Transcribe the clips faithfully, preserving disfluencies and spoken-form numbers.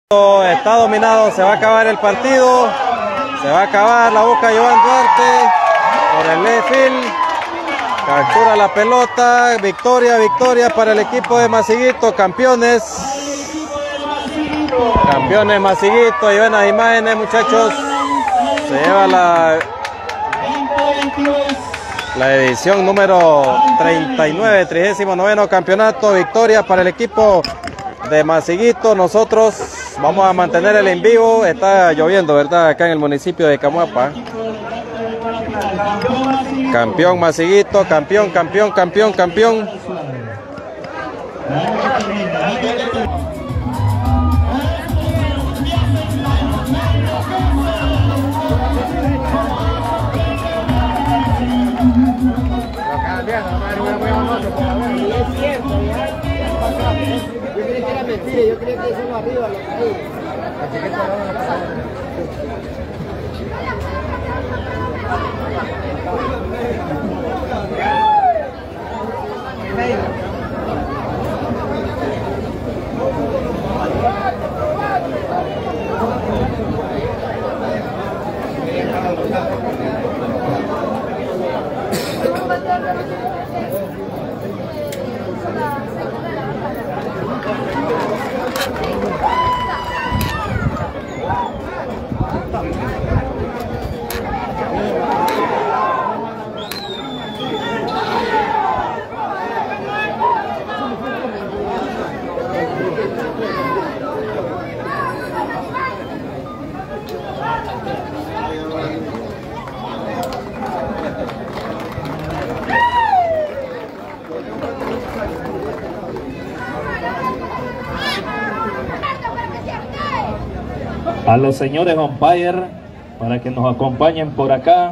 Está dominado, se va a acabar el partido, se va a acabar, la busca Joan Duarte por el left field, captura la pelota, victoria, victoria para el equipo de Masiguito, campeones, campeones Masiguito. Y ven las imágenes, muchachos, se lleva la, la edición número treinta y nueve, trigésimo noveno campeonato, victoria para el equipo de Masiguito. Nosotros vamos a mantener el en vivo. Está lloviendo, ¿verdad? Acá en el municipio de Camuapa. Campeón Masiguito, campeón, campeón, campeón, campeón. Yo creía que era mentira, yo creía que eso arriba lo caí. A los señores umpire para que nos acompañen por acá.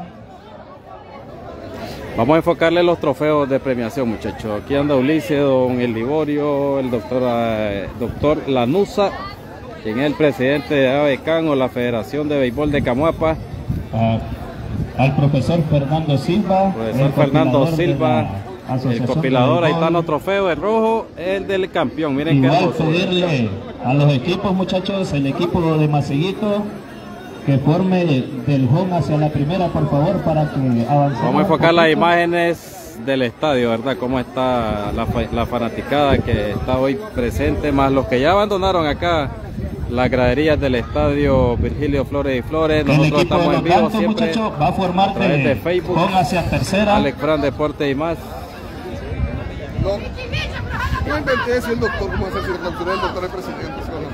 Vamos a enfocarle los trofeos de premiación, muchachos. Aquí anda Ulises, don El Liborio, el doctor, eh, doctor Lanusa, quien es el presidente de ABECAN o la Federación de Béisbol de Camuapa. Ah, al profesor Fernando Silva. Profesor Fernando Silva, el compilador. Ahí están los trofeos, el rojo, el del campeón. Miren qué hermoso. Pedirle a los equipos, muchachos, el equipo de Masiguito, que forme del home hacia la primera, por favor, para que avancemos. Vamos a enfocar las imágenes del estadio, ¿verdad? Cómo está la, la fanaticada que está hoy presente, más los que ya abandonaron acá las graderías del estadio Virgilio Flores y Flores. Nosotros estamos en vivo siempre, muchacho, va a formar a través de Facebook, hacia tercera. Alex Fran Deporte y más. No, no inventé eso, el doctor, como es el doctor, el doctor es presidente.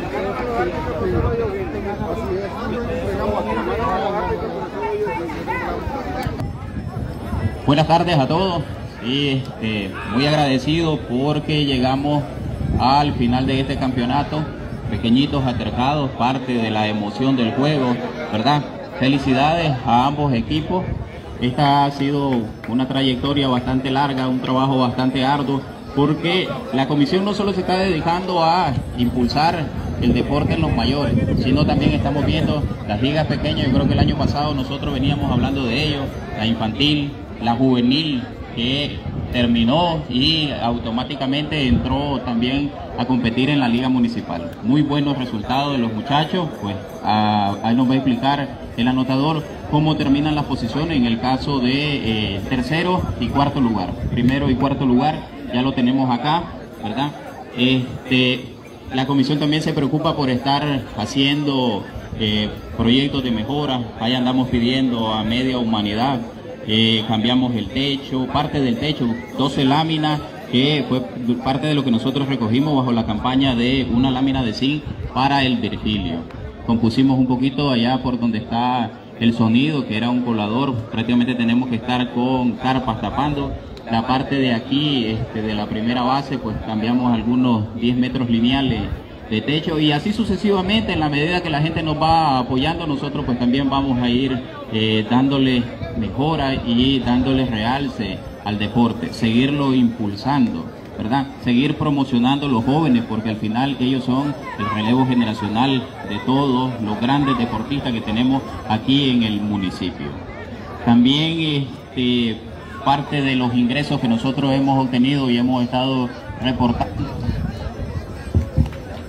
Buenas tardes a todos. Sí, este, muy agradecido porque llegamos al final de este campeonato. Pequeñitos atercados, parte de la emoción del juego, ¿verdad? Felicidades a ambos equipos. Esta ha sido una trayectoria bastante larga, un trabajo bastante arduo, porque la comisión no solo se está dedicando a impulsar el deporte en los mayores, sino también estamos viendo las ligas pequeñas. Yo creo que el año pasado nosotros veníamos hablando de ello, la infantil, la juvenil, que terminó y automáticamente entró también a competir en la liga municipal. Muy buenos resultados de los muchachos, pues a, ahí nos va a explicar el anotador cómo terminan las posiciones en el caso de eh, tercero y cuarto lugar. Primero y cuarto lugar ya lo tenemos acá, ¿verdad? Este, la comisión también se preocupa por estar haciendo eh, proyectos de mejora. Ahí andamos pidiendo a Media Humanidad, eh, cambiamos el techo, parte del techo, doce láminas, que fue parte de lo que nosotros recogimos bajo la campaña de una lámina de zinc para el Virgilio. Compusimos un poquito allá por donde está el sonido, que era un colador. Prácticamente tenemos que estar con carpas tapando. La parte de aquí, este, de la primera base, pues cambiamos algunos diez metros lineales de techo, y así sucesivamente. En la medida que la gente nos va apoyando, nosotros pues también vamos a ir eh, dándole mejora y dándole realce al deporte, seguirlo impulsando, ¿verdad? Seguir promocionando a los jóvenes, porque al final ellos son el relevo generacional de todos los grandes deportistas que tenemos aquí en el municipio. También este, parte de los ingresos que nosotros hemos obtenido y hemos estado reportando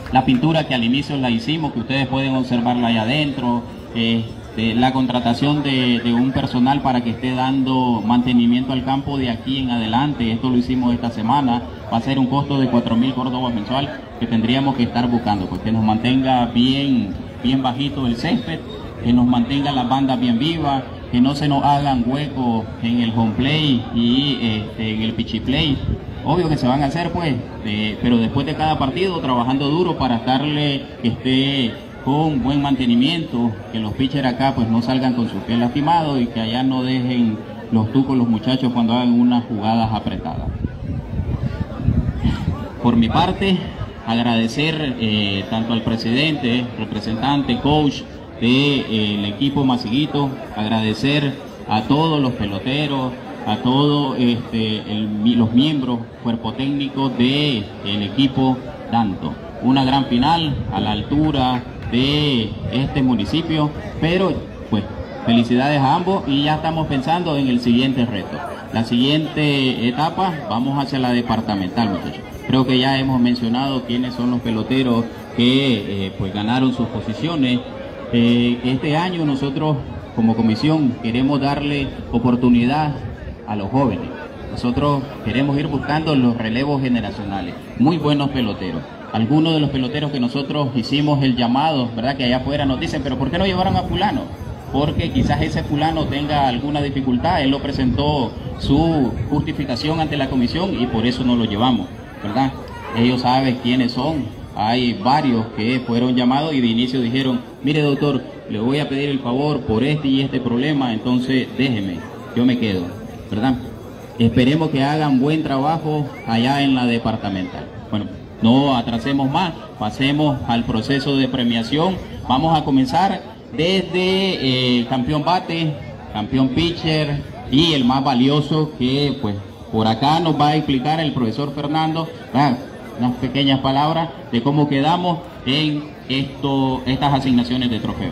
la pintura que al inicio la hicimos, que ustedes pueden observarla allá adentro, este, la contratación de, de un personal para que esté dando mantenimiento al campo de aquí en adelante. Esto lo hicimos esta semana, va a ser un costo de cuatro mil córdobas mensual que tendríamos que estar buscando, pues que nos mantenga bien, bien bajito el césped, que nos mantenga las bandas bien vivas, que no se nos hagan huecos en el home play y este, en el pitchy play. Obvio que se van a hacer pues, eh, pero después de cada partido trabajando duro para estarle que esté con buen mantenimiento, que los pitchers acá pues no salgan con sus pies lastimados y que allá no dejen los tucos los muchachos cuando hagan unas jugadas apretadas. Por mi parte, agradecer eh, tanto al presidente, representante, coach del de, eh, equipo Masiguito, agradecer a todos los peloteros, a todos este, el, los miembros, cuerpo técnico del de equipo Danto. Una gran final a la altura de este municipio, pero pues felicidades a ambos y ya estamos pensando en el siguiente reto. La siguiente etapa, vamos hacia la departamental, muchachos. Creo que ya hemos mencionado quiénes son los peloteros que eh, pues ganaron sus posiciones. Eh, este año nosotros como comisión queremos darle oportunidad a los jóvenes. Nosotros queremos ir buscando los relevos generacionales, muy buenos peloteros. Algunos de los peloteros que nosotros hicimos el llamado, ¿verdad? Que allá afuera nos dicen, pero ¿por qué no llevaron a fulano? Porque quizás ese fulano tenga alguna dificultad, él lo presentó su justificación ante la comisión y por eso no lo llevamos, ¿verdad? Ellos saben quiénes son, hay varios que fueron llamados y de inicio dijeron, mire doctor, le voy a pedir el favor por este y este problema, entonces déjeme, yo me quedo, ¿verdad? Esperemos que hagan buen trabajo allá en la departamental. Bueno, no atrasemos más, pasemos al proceso de premiación. Vamos a comenzar desde eh, campeón bate, campeón pitcher y el más valioso que pues por acá nos va a explicar el profesor Fernando, ah, unas pequeñas palabras de cómo quedamos en esto, estas asignaciones de trofeo.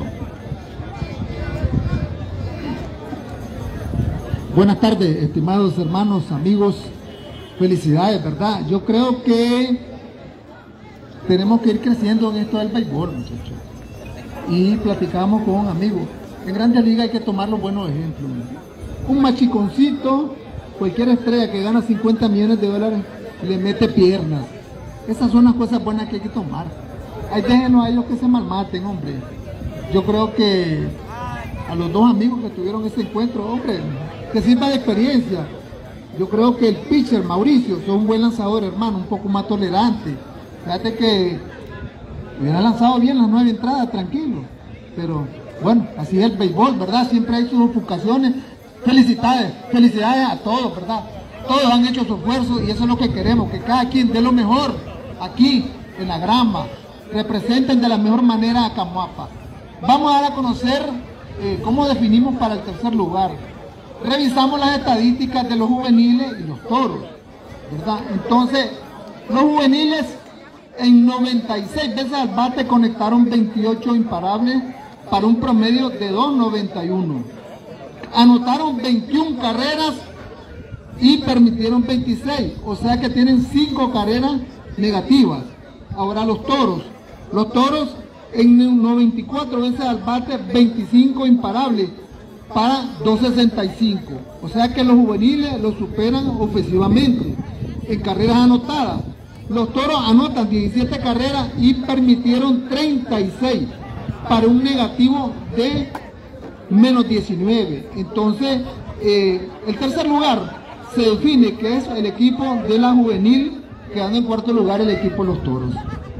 Buenas tardes, estimados hermanos, amigos, felicidades, ¿verdad? Yo creo que tenemos que ir creciendo en esto del béisbol, muchachos. Y platicamos con un amigo. En Grandes Ligas hay que tomar los buenos ejemplos. Un machiconcito, cualquier estrella que gana cincuenta millones de dólares, le mete piernas. Esas son las cosas buenas que hay que tomar. Ahí déjenos a ellos que se malmaten, hombre. Yo creo que a los dos amigos que tuvieron ese encuentro, hombre, que sirva de experiencia. Yo creo que el pitcher, Mauricio, es un buen lanzador, hermano, un poco más tolerante. Fíjate que hubiera lanzado bien las nueve entradas, tranquilo. Pero, bueno, así es el béisbol, ¿verdad? Siempre hay sus ofuscaciones. Felicidades, felicidades a todos, ¿verdad? Todos han hecho su esfuerzo y eso es lo que queremos, que cada quien dé lo mejor aquí, en la grama. Representen de la mejor manera a Camoapa. Vamos a dar a conocer eh, cómo definimos para el tercer lugar. Revisamos las estadísticas de los juveniles y los toros, ¿verdad? Entonces, los juveniles en noventa y seis veces al bate conectaron veintiocho imparables para un promedio de dos noventa y uno. Anotaron veintiuna carreras y permitieron veintiséis, o sea que tienen cinco carreras negativas. Ahora los toros, los toros en noventa y cuatro veces al bate, veinticinco imparables para dos sesenta y cinco, o sea que los juveniles los superan ofensivamente en carreras anotadas. Los toros anotan diecisiete carreras y permitieron treinta y seis para un negativo de menos diecinueve. Entonces eh, el tercer lugar se define que es el equipo de la juvenil, quedando en cuarto lugar el equipo de los toros.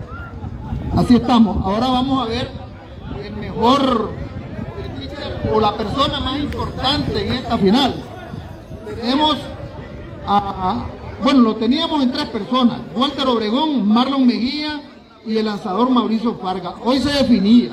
Así estamos. Ahora vamos a ver el mejor o la persona más importante en esta final. Tenemos a, bueno, lo teníamos en tres personas: Walter Obregón, Marlon Mejía y el lanzador Mauricio Farga. Hoy se definía.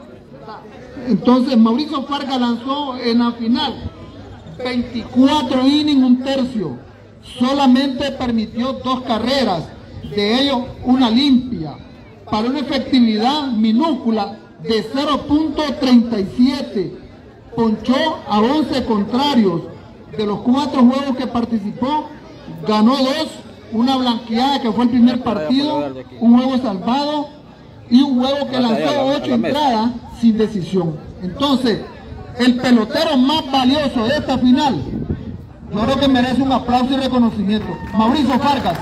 Entonces Mauricio Farga lanzó en la final veinticuatro innings, un tercio. Solamente permitió dos carreras, de ellos una limpia, para una efectividad minúscula de cero punto treinta y siete. Ponchó a once contrarios. De los cuatro juegos que participó, ganó dos, una blanqueada que fue el primer partido, un juego salvado y un juego que lanzó ocho entradas sin decisión. Entonces, el pelotero más valioso de esta final, yo creo que merece un aplauso y reconocimiento, Mauricio Fargas.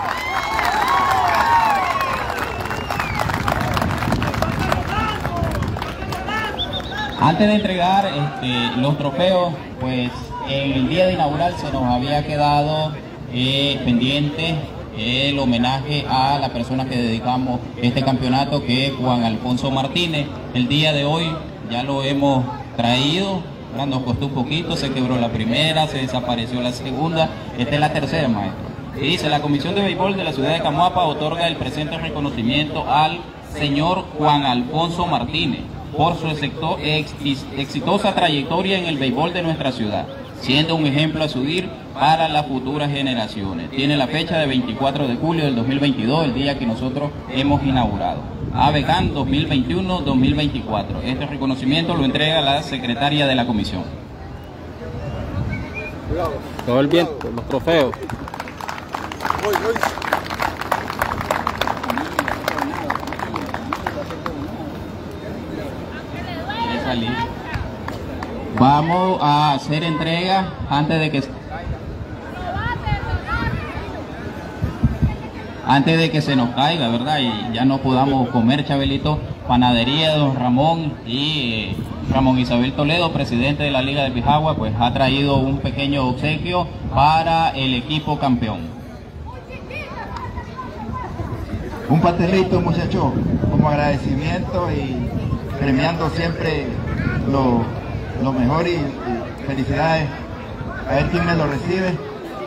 Antes de entregar este, los trofeos, pues en el día de inaugural se nos había quedado eh, pendiente el homenaje a la persona que dedicamos este campeonato, que es Juan Alfonso Martínez. El día de hoy ya lo hemos traído, nos costó un poquito, se quebró la primera, se desapareció la segunda, esta es la tercera, maestro. Y dice, la Comisión de Béisbol de la ciudad de Camoapa otorga el presente reconocimiento al señor Juan Alfonso Martínez por su exitosa trayectoria en el béisbol de nuestra ciudad, siendo un ejemplo a seguir para las futuras generaciones. Tiene la fecha de veinticuatro de julio del dos mil veintidós, el día que nosotros hemos inaugurado. ABECAN dos mil veintiuno dos mil veinticuatro. Este reconocimiento lo entrega la secretaria de la comisión. Todo el viento, los trofeos. Hoy, hoy. Vamos a hacer entrega antes de que antes de que se nos caiga, ¿verdad? Y ya no podamos comer, Chabelito. Panadería de Don Ramón y eh, Ramón Isabel Toledo, presidente de la Liga del Bijagua, pues ha traído un pequeño obsequio para el equipo campeón. Un pastelito, muchachos, como agradecimiento y premiando siempre lo, lo mejor y, y felicidades. A ver quién me lo recibe.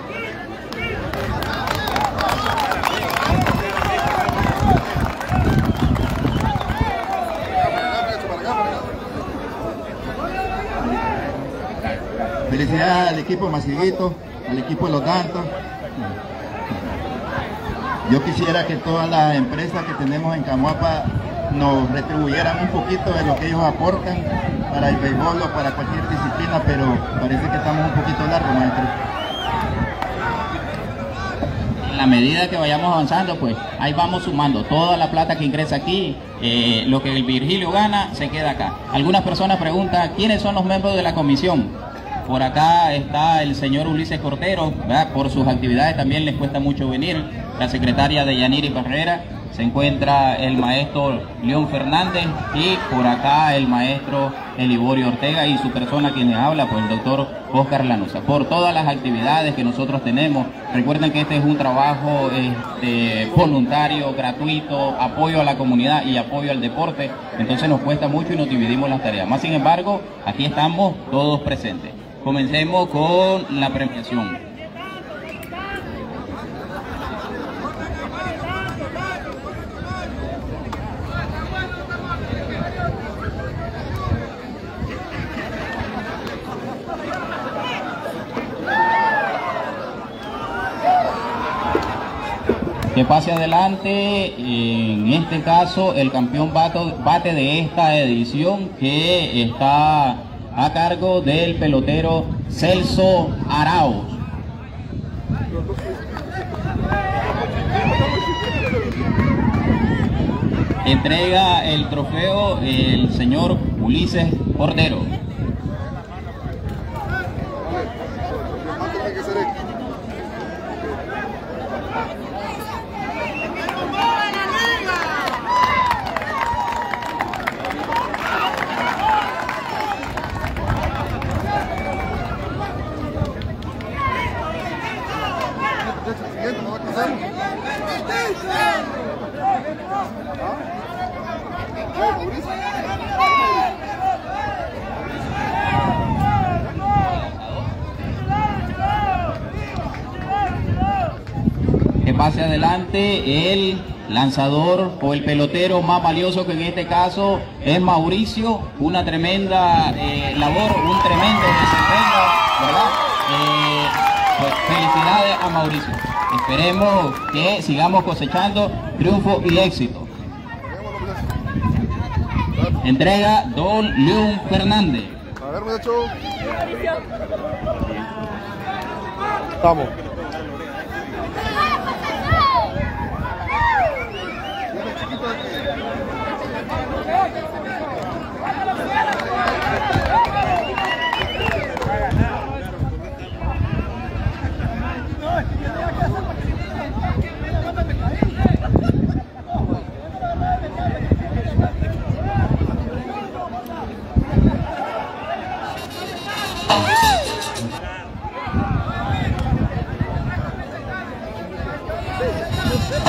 Felicidades al equipo de Masiguito, al equipo de Los Dantos. Yo quisiera que todas las empresas que tenemos en Camoapa nos retribuyeran un poquito de lo que ellos aportan para el béisbol o para cualquier disciplina, pero parece que estamos un poquito largos, maestro. En la medida que vayamos avanzando, pues ahí vamos sumando toda la plata que ingresa aquí, eh, lo que el Virgilio gana se queda acá. Algunas personas preguntan, ¿quiénes son los miembros de la comisión? Por acá está el señor Ulises Cortero, ¿verdad? Por sus actividades también les cuesta mucho venir. La secretaria de Yaniri Barrera, se encuentra el maestro León Fernández y por acá el maestro Eliborio Ortega y su persona quien les habla, pues el doctor Oscar Lanusa. Por todas las actividades que nosotros tenemos, recuerden que este es un trabajo este, voluntario, gratuito, apoyo a la comunidad y apoyo al deporte, entonces nos cuesta mucho y nos dividimos las tareas. Más sin embargo, aquí estamos todos presentes. Comencemos con la premiación. Que pase adelante, en este caso, el campeón bate de esta edición, que está a cargo del pelotero Celso Arauz. Entrega el trofeo el señor Ulises Cordero. Que pase adelante el lanzador o el pelotero más valioso, que en este caso es Mauricio. Una tremenda eh, labor, un tremendo desempeño, ¿verdad? Eh, pues felicidades a Mauricio. Esperemos que sigamos cosechando triunfo y éxito. Entrega don León Fernández. A ver, muchacho. Vamos.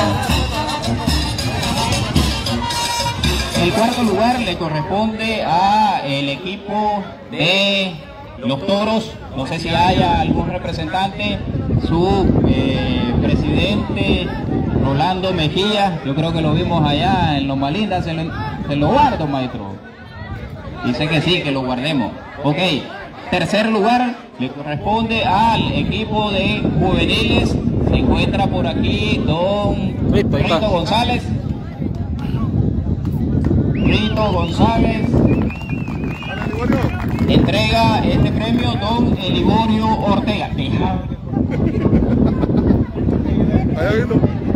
El cuarto lugar le corresponde a el equipo de los Toros. No sé si haya algún representante, su eh, presidente Rolando Mejía. Yo creo que lo vimos allá en Loma Linda. Se lo, se lo guardo, maestro. Dice que sí, que lo guardemos. Ok. Tercer lugar le corresponde al equipo de juveniles. Se encuentra por aquí don Rito, Rito González. Rito González entrega este premio don Eliborio Ortega. Deja. Allá vino.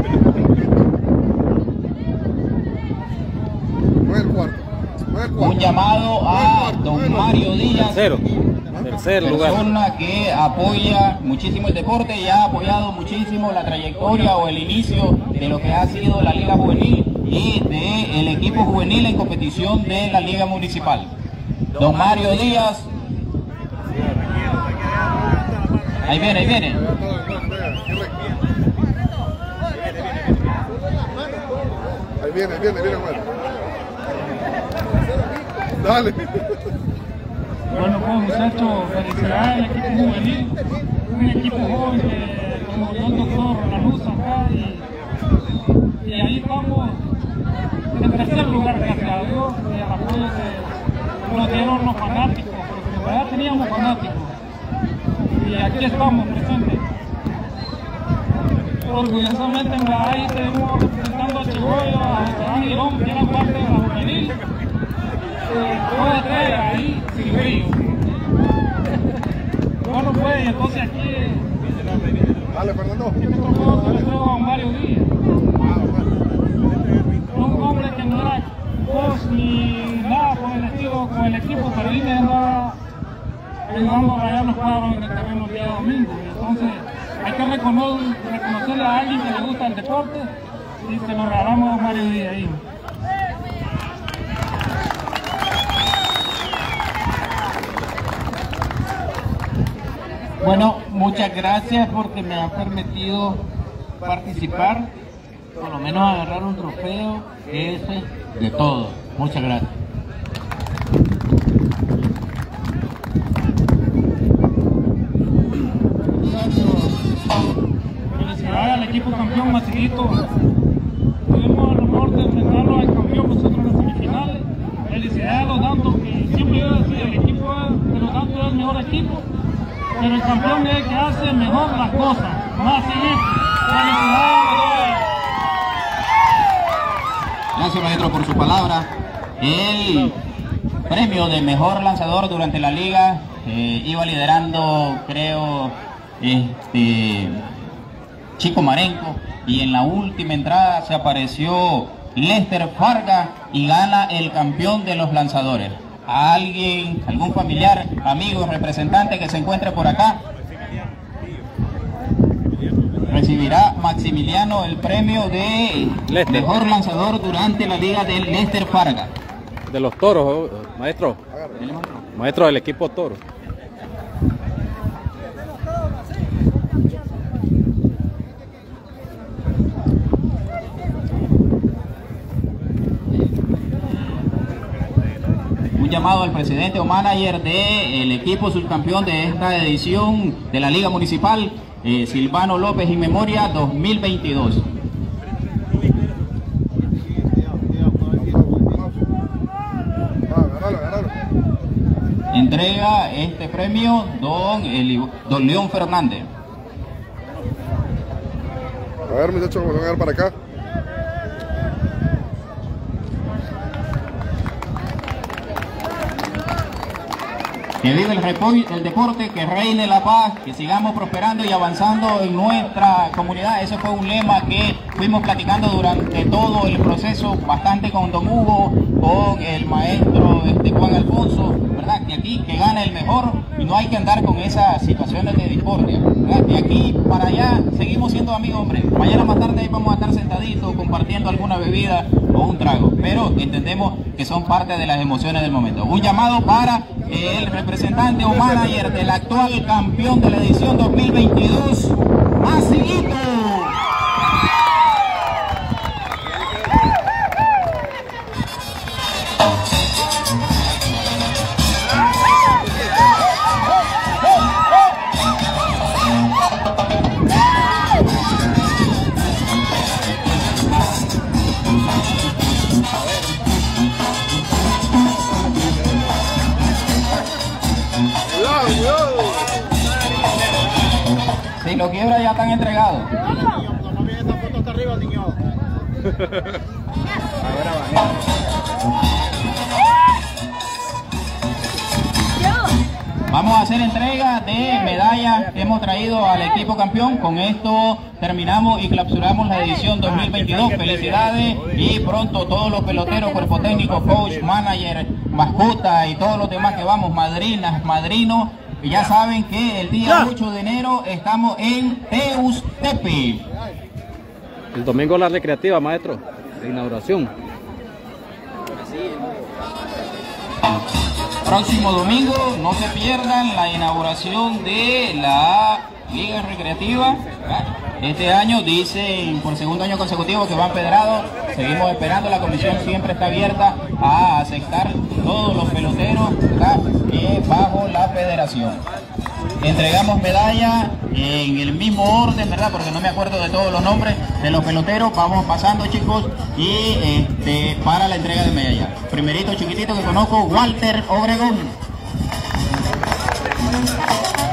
No es el cuarto. No es el cuarto. Un llamado a don Mario Díaz. Tercero. Tercer lugar. Persona que apoya muchísimo el deporte y ha apoyado muchísimo la trayectoria o el inicio de lo que ha sido la Liga Juvenil y del equipo juvenil en competición de la Liga Municipal. Don Mario Díaz. Ahí viene, ahí viene. Ahí viene, ahí viene, viene, bueno. Dale. Bueno, pues muchachos, felicidades al equipo juvenil, un equipo joven que como el doctor La Luz acá y, y ahí estamos en tercer lugar, gracias a Dios, y al apoyo que nos dieron los fanáticos, porque en verdad teníamos fanáticos y aquí estamos presentes. Orgullosamente en la ahí tenemos representando a Chihuahua, a José Girón, que era parte de la juvenil. Puede traer ahí sin brillo. Bueno, pues, entonces aquí. Dale, Fernando. Aquí me tocó que le traigo a Mario Díaz. Un hombre que no era coach ni nada por el estilo con el equipo, pero ahí me andaba ayudando a rayar los cuadros en el terreno el día domingo. Entonces, hay que reconocer, reconocerle a alguien que le gusta el deporte y se lo regalamos a Mario Díaz ahí. Bueno, muchas gracias porque me han permitido participar, por lo menos agarrar un trofeo, ese de todo. Muchas gracias. Felicidades al equipo campeón Masiguito. Tuvimos el honor de enfrentarlo al campeón nosotros en las semifinales. Felicidades a los Dantos, que siempre yo decía, el equipo de los Dantos es el mejor equipo. Pero el campeón es el que hace mejor las cosas. Más seguir. Felicidades. Gracias, maestro, por su palabra. El premio de mejor lanzador durante la liga eh, iba liderando, creo, este Chico Marenco. Y en la última entrada se apareció Lester Farga y gana el campeón de los lanzadores. A alguien, algún familiar, amigo, representante que se encuentre por acá, recibirá Maximiliano el premio de Lester. Mejor lanzador durante la liga del Lester Farga. De los Toros, maestro. Maestro del equipo Toro. Un llamado al presidente o manager del equipo subcampeón de esta edición de la Liga Municipal, eh, Silvano López y Memoria dos mil veintidós. Entrega este premio don, el, don León Fernández. A ver, muchachos, me voy a dar para acá. Que vive el, el deporte, que reine la paz, que sigamos prosperando y avanzando en nuestra comunidad. Ese fue un lema que fuimos platicando durante todo el proceso, bastante con don Hugo, con el maestro este, Juan Alfonso, ¿verdad? Que aquí que gane el mejor y no hay que andar con esas situaciones de discordia, ¿verdad? De aquí para allá seguimos siendo amigos, hombre. Mañana más tarde vamos a estar sentaditos compartiendo alguna bebida o un trago, pero entendemos que son parte de las emociones del momento. Un llamado para el representante o manager del actual campeón de la edición dos mil veintidós, Masiguito. y los quiebras ya están entregados. No viene esa foto hasta arriba, niño. Vamos a hacer entrega de medallas que hemos traído al equipo campeón. Con esto terminamos y clausuramos la edición dos mil veintidós. Felicidades y pronto todos los peloteros, cuerpo técnico, coach, manager, mascota y todos los demás que vamos, madrinas, madrinos. Y ya saben que el día ocho de enero estamos en Teustepe. El domingo la recreativa, maestro, de inauguración. Próximo domingo, no se pierdan la inauguración de la Liga Recreativa. Este año dicen por segundo año consecutivo que van pedrados. Seguimos esperando, la comisión siempre está abierta a aceptar todos los peloteros, ¿verdad?, que bajo la federación. Entregamos medalla en el mismo orden, ¿verdad?, porque no me acuerdo de todos los nombres de los peloteros. Vamos pasando, chicos, y este, para la entrega de medalla. Primerito chiquitito que conozco, Walter Obregón.